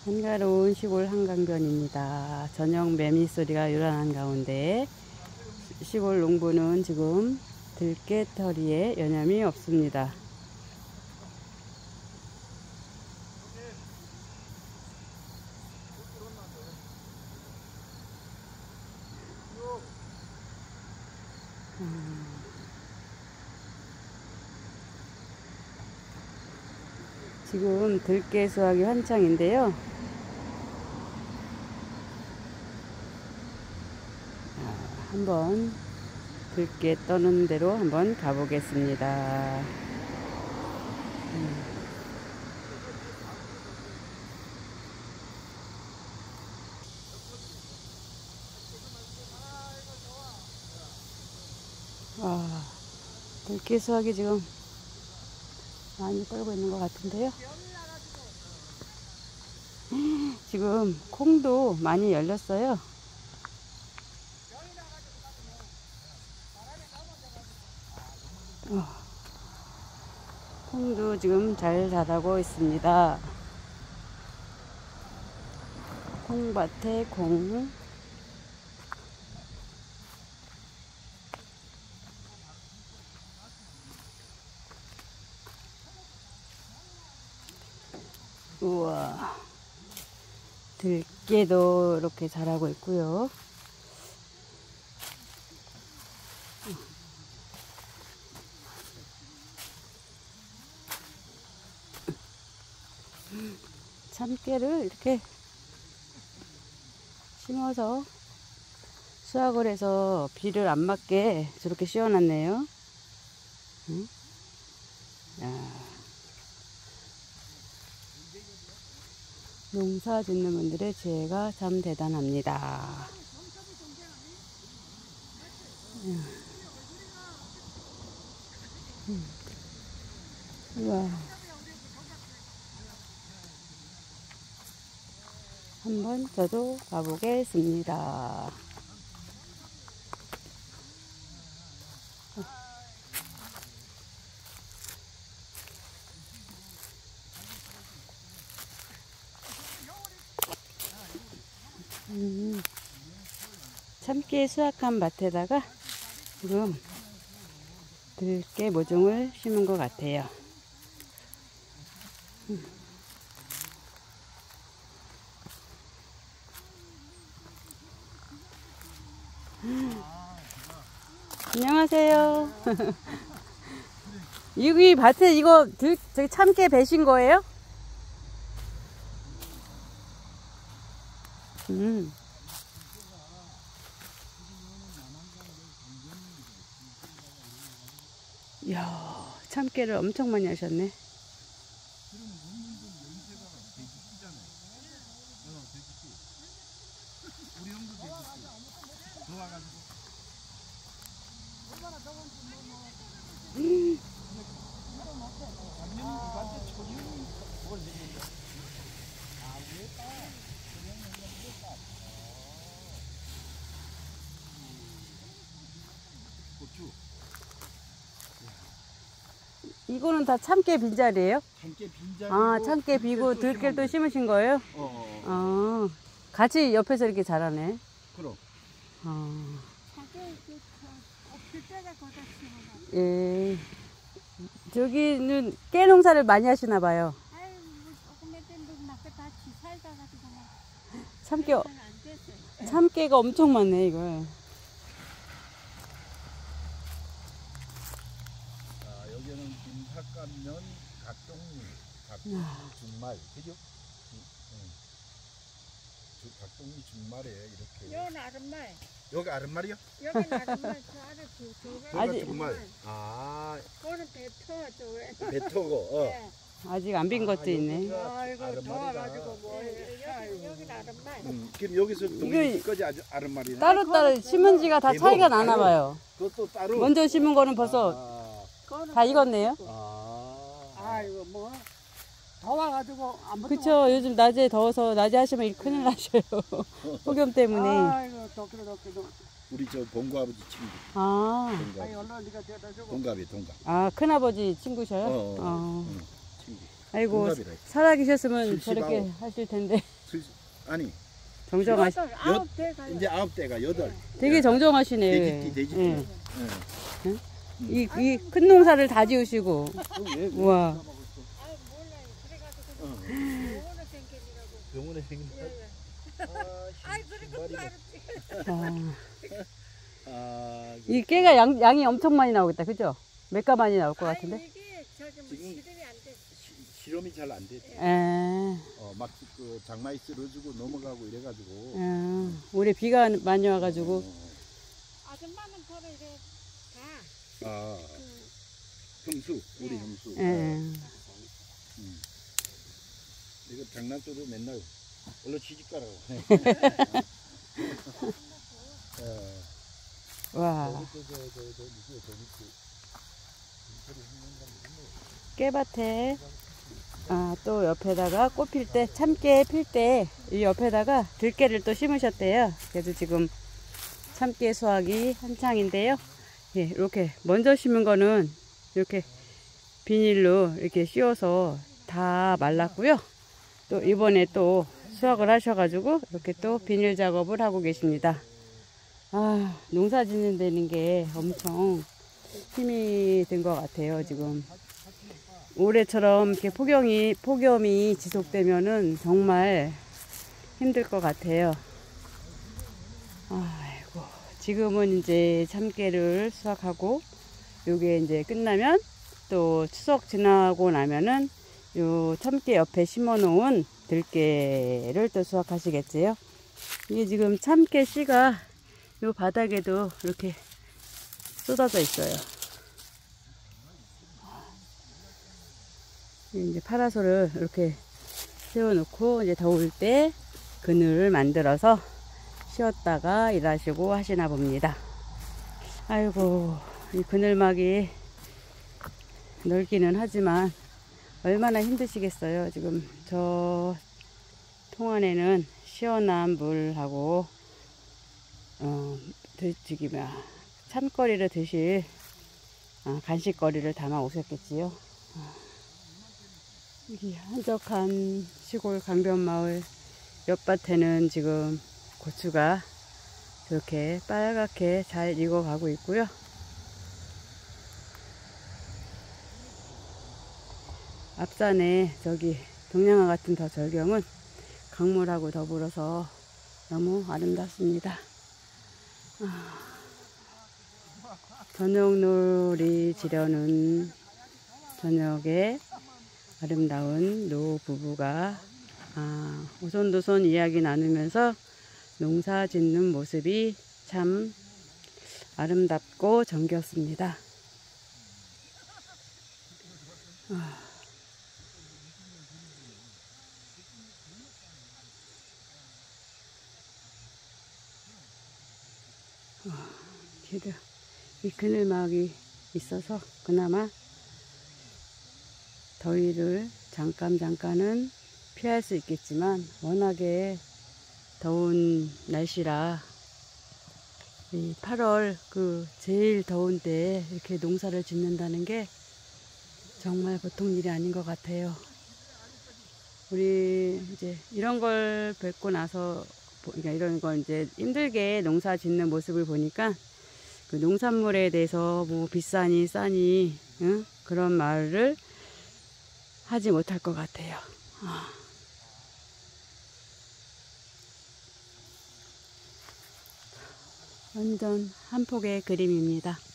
한가로운 시골 한강변입니다. 저녁 매미 소리가 요란한 가운데 시골 농부는 지금 들깨털이에 여념이 없습니다. 지금 들깨 수확이 한창인데요. 한번 들깨 떠는 대로 한번 가보겠습니다. 들깨 수확이 지금 많이 떨고 있는 것 같은데요. 지금 콩도 많이 열렸어요. 콩도 지금 잘 자라고 있습니다. 콩밭에 콩. 우와, 들깨도 이렇게 자라고 있고요. 참깨를 이렇게 심어서 수확을 해서 비를 안 맞게 저렇게 씌워놨네요. 농사 짓는 분들의 지혜가 참 대단합니다. 우와. 한번 저도 가보겠습니다. 참깨 수확한 밭에다가 지금 들깨 모종을 심은 것 같아요. 안녕하세요. 여기 밭에 이거 저기 참깨 배신 거예요? 이야, 참깨를 엄청 많이 하셨네. 이거는 다 참깨 빈자리예요? 참깨 빈자리. 아, 참깨 비고 들깨를 또 심으신 거예요? 같이 옆에서 이렇게 자라네. 그럼. 예. 저기는 깨 농사를 많이 하시나 봐요. 참깨가 엄청 많네, 이거. 여기는 김삿갓면 각종리 준말, 그죠? 각종리 준말에 이렇게. 여기는 아름말. 여기 아름말이요? 여기는 아름말, 저 아래 저가 준말. 그거는 뱉어, 저 뱉어고. 네. 아직 안 빈 것도 있네. 이거 더워가지고 뭐. 여기는 아름말. 그럼 여기서 동네까지 아주 아름말이네. 따로따로 심은 지가 다 차이가 나나 봐요. 그것도 따로. 먼저 심은 거는 벌써 다 익었네요. 이거 뭐. 더워가지고 아무도. 그쵸. 요즘 낮에 더워서 낮에 하시면 일 큰일 나셔요. 폭염 때문에. 아이고, 덕기도. 우리 저 동구 아버지 친구. 동갑이. 얼른 네가 데려다 주고. 동갑. 큰아버지 친구셔요? 친구. 아이고, 동갑이라. 살아계셨으면 79. 저렇게 하실 텐데. 아니 정정하시, 아홉 대가 이제 9대가 8. 되게 정정하시네. 돼지띠 돼지띠. 예. 응. 이 큰 농사를 다 지으시고. 우와. 아 몰라요. 그래가지고 병원에 생기라고. 병원에 생긴. 아이 그리고 알았지. 아, 이 깨가 양이 엄청 많이 나오겠다. 그죠? 몇 가 많이 나올 것 같은데? 이게 저기 뭐 지금- 실험이 안 돼. 실험이 잘 안 돼. 에. 막 그 장마에 쓰러지고 넘어가고 이래가지고. 올해 비가 많이 와가지고. 아줌마는 바로 이래 다. 아, 형수, 우리 형수. 예. 이거 장난쳐도 맨날 얼른 시집 가라고. 와. 깨밭에 또 옆에다가 꽃 필 때, 참깨 필 때 이 옆에다가 들깨를 또 심으셨대요. 그래서 지금 참깨 수확이 한창인데요. 예, 이렇게 먼저 심은 거는 이렇게 비닐로 이렇게 씌워서 다 말랐고요. 또 이번에 또 수확을 하셔가지고 이렇게 또 비닐 작업을 하고 계십니다. 농사 짓는 데는 게 엄청 힘이 든 것 같아요, 지금. 올해처럼 이렇게 폭염이 지속되면은 정말 힘들 것 같아요. 아이고, 지금은 이제 참깨를 수확하고, 요게 이제 끝나면 또 추석 지나고 나면은 요 참깨 옆에 심어 놓은 들깨를 또 수확하시겠지요. 이게 지금 참깨 씨가 요 바닥에도 이렇게 쏟아져 있어요. 이제 파라솔을 이렇게 세워놓고 이제 더울 때 그늘을 만들어서 쉬었다가 일하시고 하시나 봅니다. 아이고, 이 그늘막이 넓기는 하지만 얼마나 힘드시겠어요. 지금 저 통안에는 시원한 물하고 참거리를 드실 간식거리를 담아 오셨겠지요. 여기 한적한 시골 강변마을 옆밭에는 지금 고추가 이렇게 빨갛게 잘 익어가고 있고요. 앞산에 저기 동양화 같은 저 절경은 강물하고 더불어서 너무 아름답습니다. 저녁놀이 지려는 저녁에 아름다운 노 부부가 오손도손 이야기 나누면서 농사 짓는 모습이 참 아름답고 정겹습니다. 그래도 이 그늘막이 있어서 그나마 더위를 잠깐은 피할 수 있겠지만 워낙에 더운 날씨라 이 8월 그 제일 더운 때에 이렇게 농사를 짓는다는 게 정말 보통 일이 아닌 것 같아요. 우리 이제 이런 걸 뵙고 나서 그러니까 이런 걸 이제 힘들게 농사 짓는 모습을 보니까 그 농산물에 대해서 뭐 비싸니 싸니 그런 말을 하지 못할 것 같아요. 완전 한 폭의 그림입니다.